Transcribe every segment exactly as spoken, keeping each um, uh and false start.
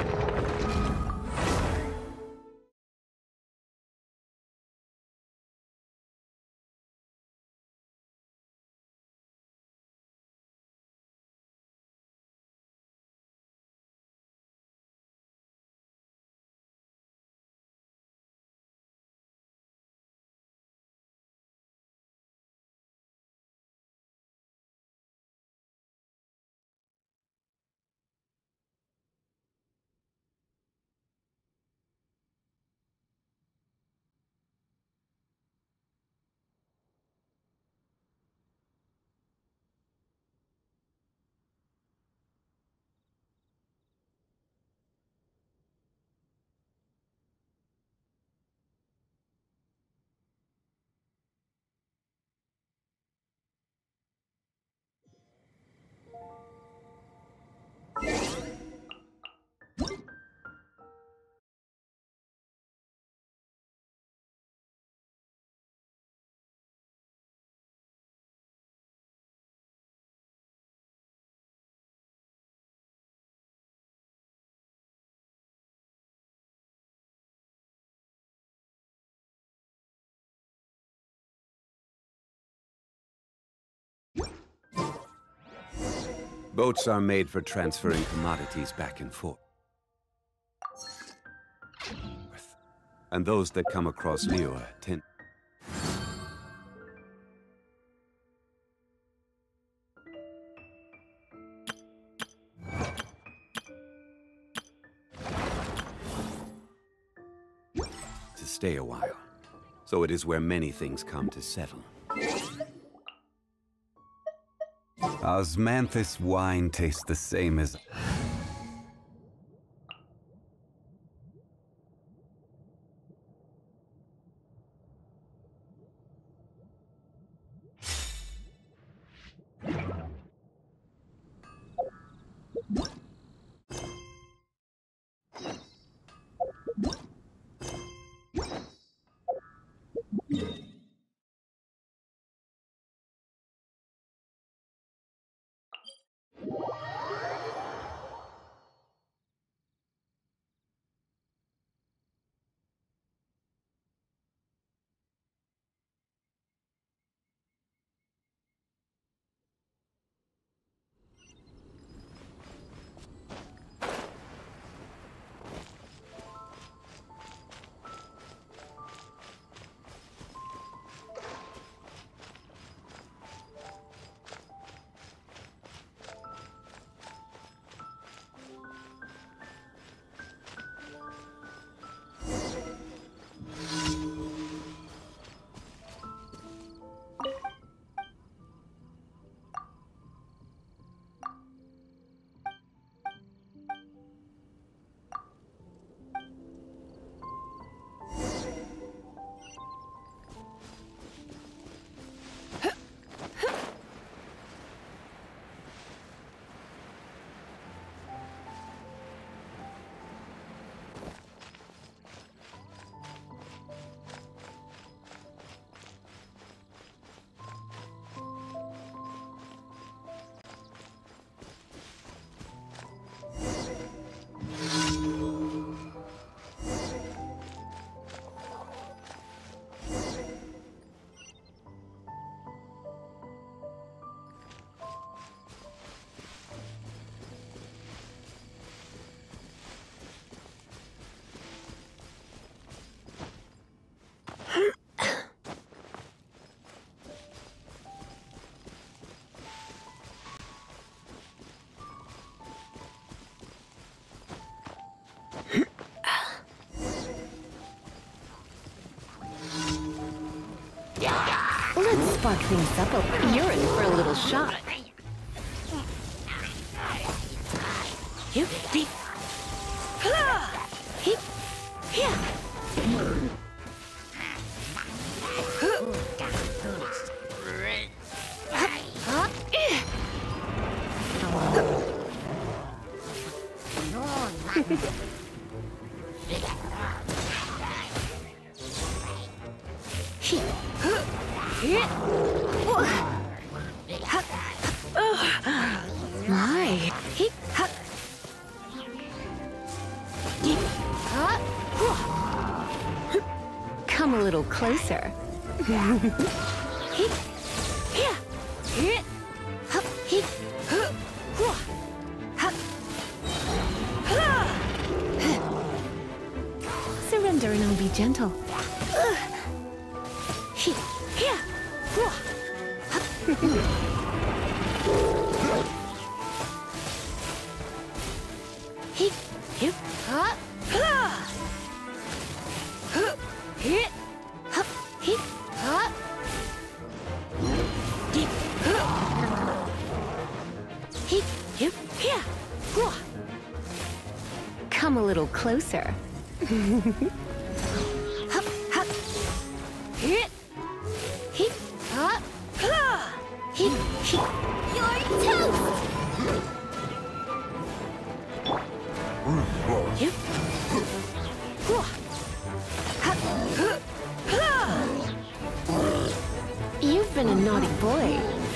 Boats are made for transferring commodities back and forth. And those that come across Liyue tend... to stay a while. So it is where many things come to settle. Osmanthus wine tastes the same as... Let's spark things up. You're in for a little shock. You deep. Yeah. My. Come a little closer. Surrender and I'll be gentle. Come a little closer. You're toast! You've been a naughty boy.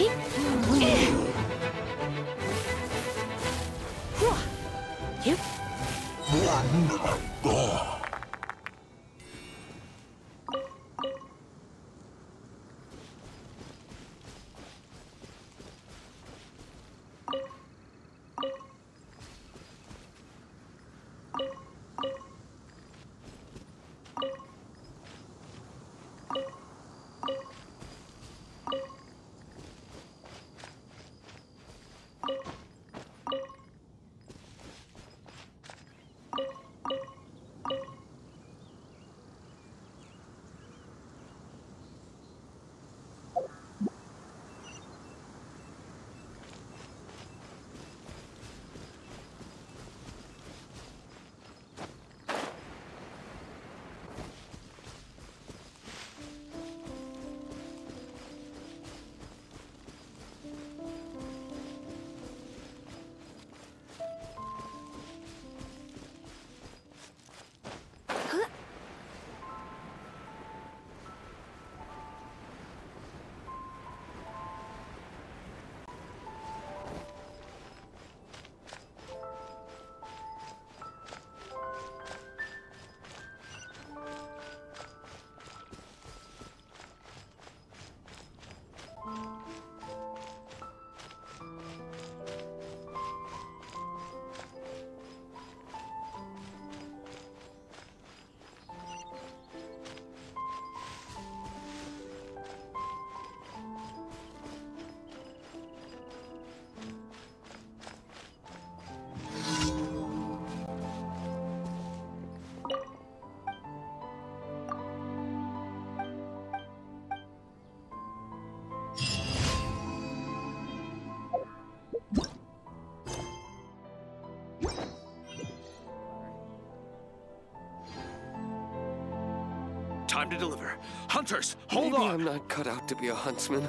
Time to deliver. Hunters, hold Maybe on! I'm not cut out to be a huntsman.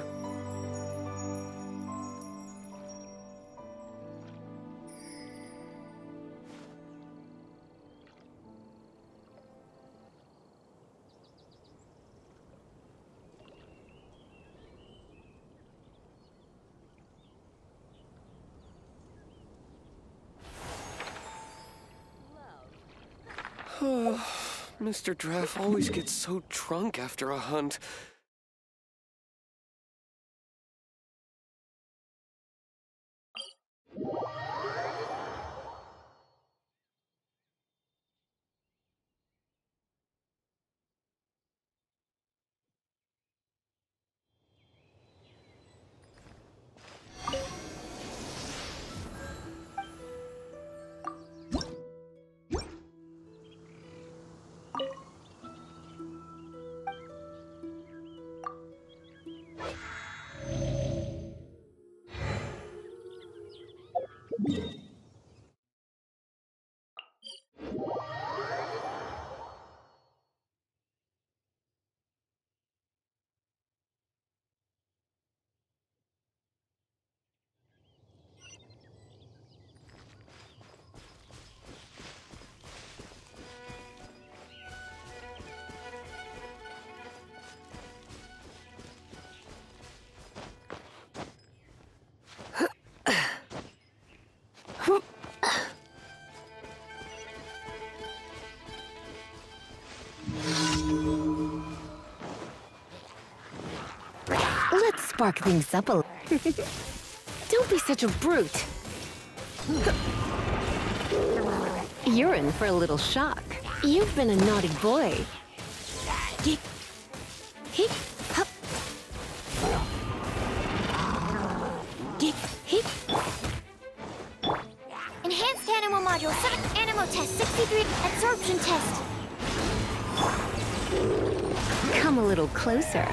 Mister Draff always gets so drunk after a hunt. spark things up a little. Don't be such a brute. You're in for a little shock. You've been a naughty boy. Hip, hip, hop. Hip, hip. Enhanced Animal Module seven Animal Test sixty-three Absorption Test. Come a little closer.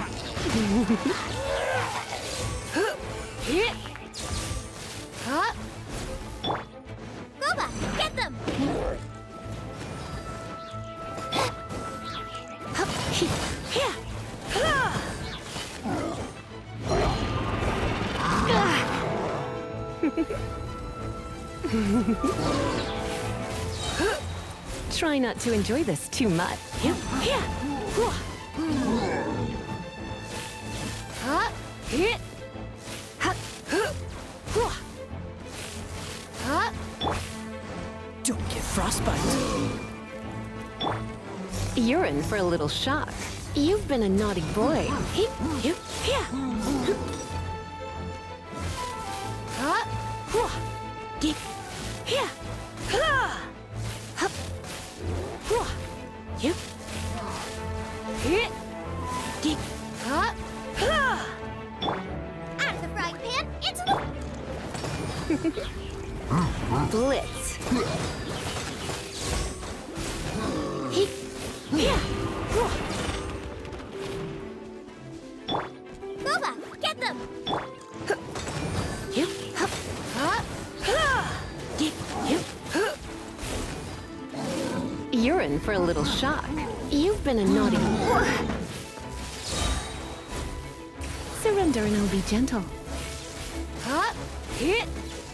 Huh? Boba, get them! Try not to enjoy this too much. Don't get frostbite. You're in for a little shock. You've been a naughty boy. Hip, hip, yeah. Huh? Dip, yeah. Hup. Yep. Hit. Dip. Huh? Out of the frying pan, into the... Blitz. Hip, yeah. Boba, get them! Yep. Hup. Huh? Dip. Yep. You're in for a little shock. You've been a naughty boy. Surrender and I'll be gentle. Huh? Hit.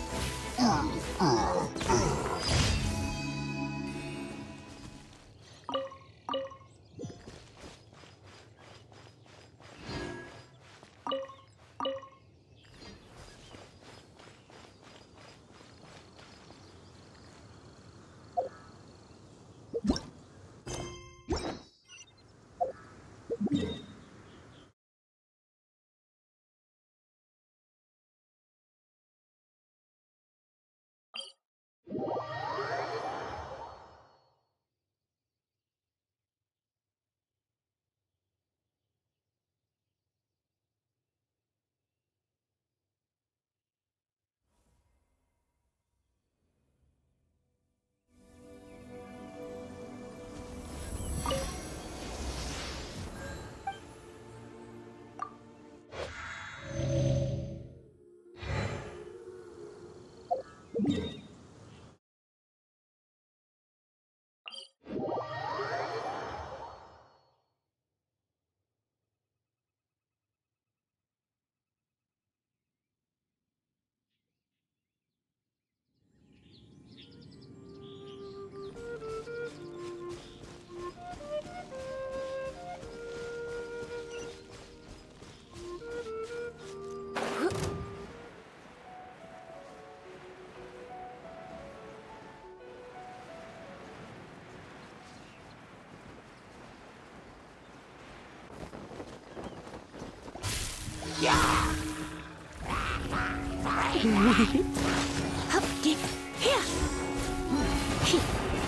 Hup, dip, here. Hip.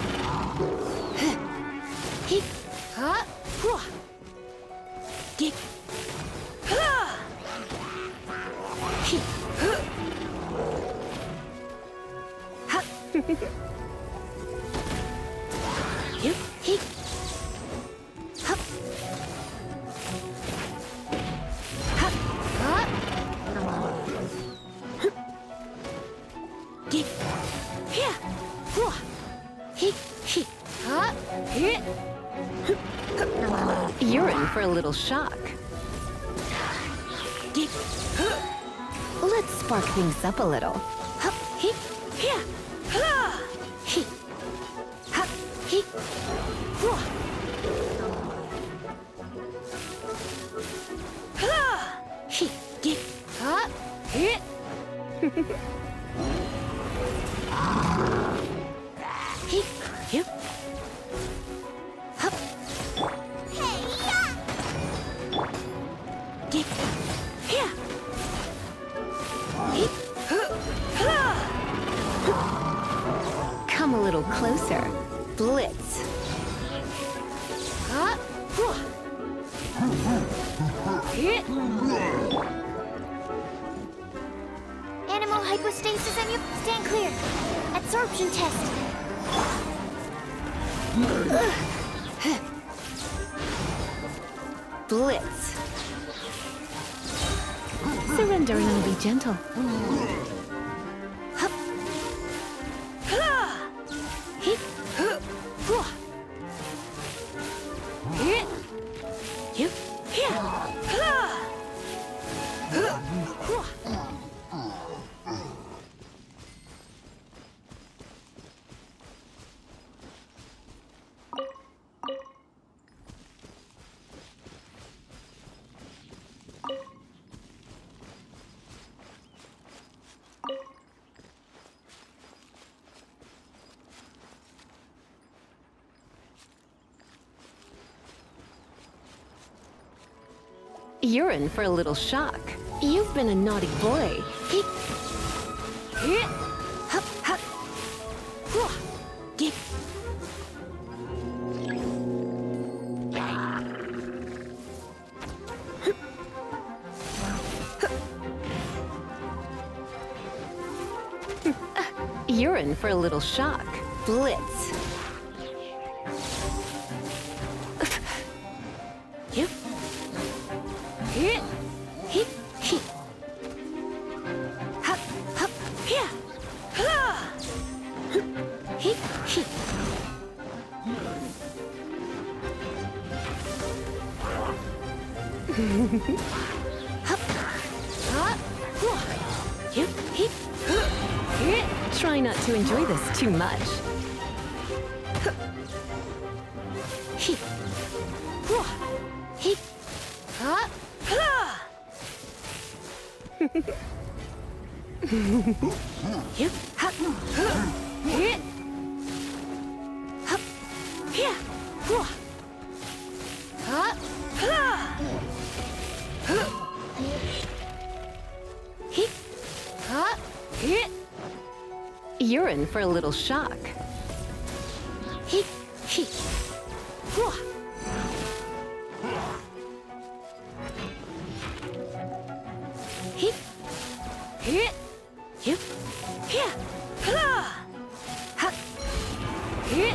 Hip. Huh? Hua. Dip. Ha. Hip. Hup. Hip. Hip. Hup. Hup. Huh? Dip. Here. Hua. Hip. Hip. Huh? Hip. You're in for a little shock. Dip. Let's spark things up a little. Hup. Hip. Here. Ha. Hip. Hup. Hip. Hua. Ha. Hip. Dip. Huh? Hip. Hip, hip. Hup. Hey-ya! Dip. Here. little closer. Blitz. Huh? Hit. Animal hypostasis and you stand clear. Absorption test. Blitz. Surrender and be gentle. Hup. Hit. Hit. Hip. You're in for a little shock. You've been a naughty boy. Hit. Hit. Hup, hup. Hua. Get. You're in for a little shock. Blitz. Yep. Hit. Hit. Hit. Hup. Hup. Yeah. Ha. Hit. Hit. Hup. Hup. Hip. Hip. Hit. Try not to enjoy this too much. Hit. Hit. Hup. Hip. Hup. Hit. Hup. Yeah. Hup. Hit. Hup. Hit. You're in for a little shock. Hit. Hit. Hit. Hit. Hip. Yeah. Hup. Hit.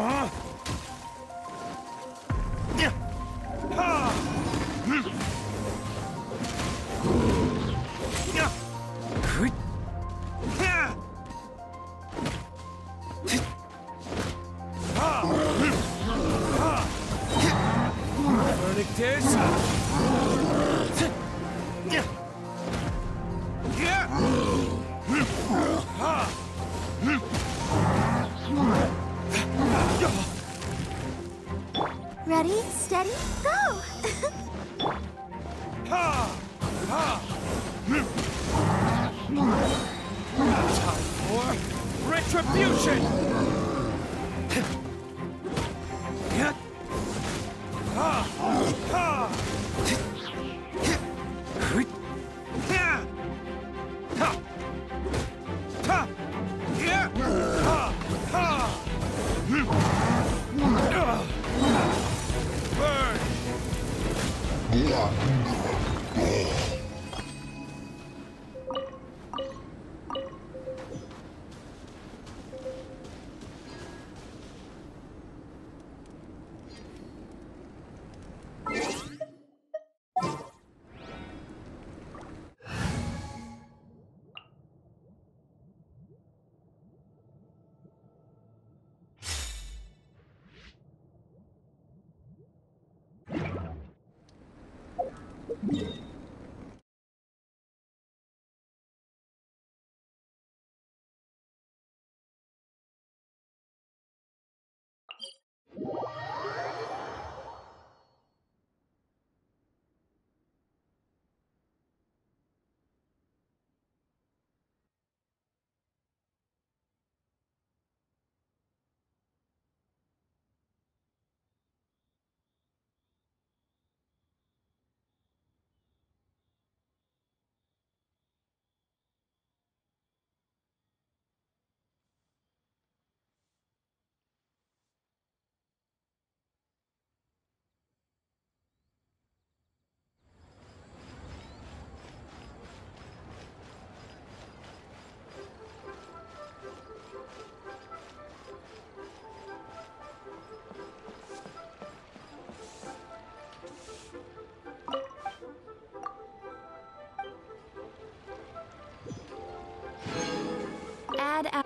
Verdict is... Ready, steady, go! Time for retribution! Add out.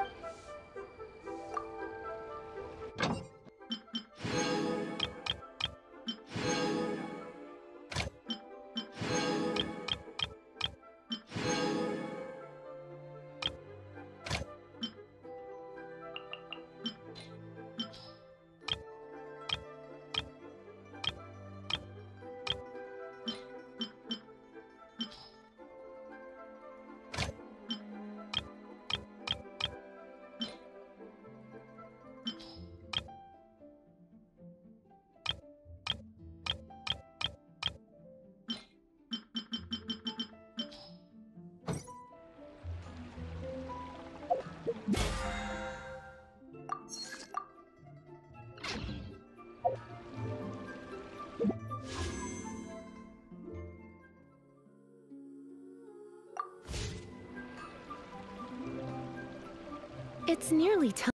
It's nearly time.